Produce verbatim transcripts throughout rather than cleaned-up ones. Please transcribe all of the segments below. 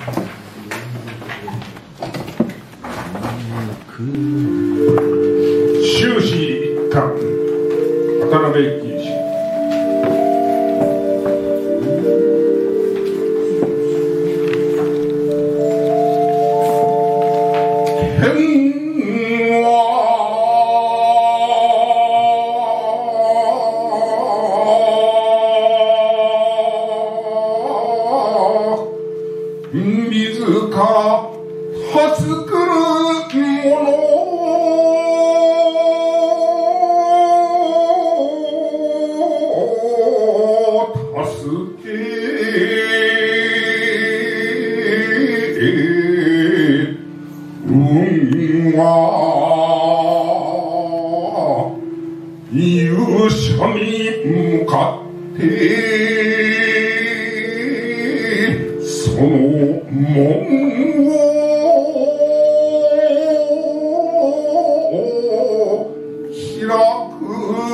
終始一貫渡辺一騎自ら助くる者助け運は勇者に向かってその門を開く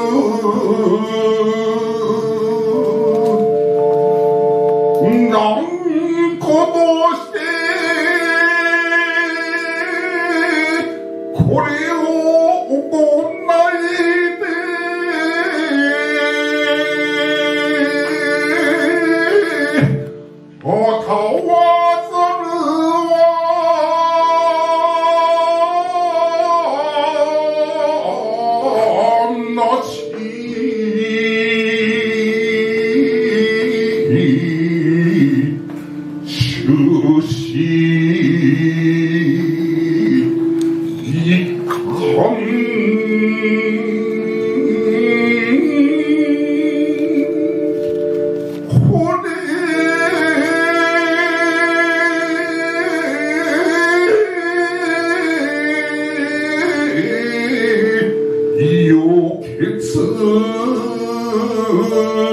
なんことしてこれを行いでおたわざるはなし終始一貫意を決